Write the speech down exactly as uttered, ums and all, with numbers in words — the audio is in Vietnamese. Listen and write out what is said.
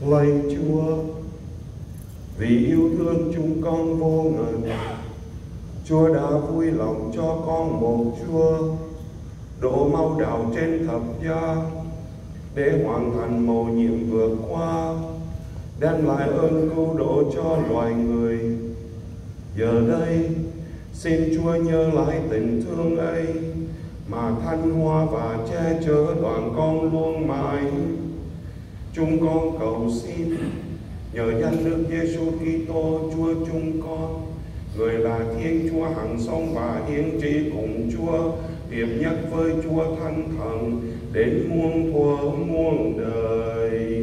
Lạy Chúa, vì yêu thương chúng con vô ngần, Chúa đã vui lòng cho con một Chúa đổ máu đạo trên thập giá để hoàn thành mầu nhiệm vượt qua, đem lại ơn cứu độ cho loài người. Giờ đây, xin Chúa nhớ lại tình thương ấy mà thanh hoa và che chở đoàn con luôn mãi. Chúng con cầu xin nhờ danh Đức Giêsu Kitô Chúa chúng con, người là Thiên Chúa hằng sống và hiến trị cùng Chúa, hiệp nhất với Chúa Thánh Thần đến muôn thuở muôn đời.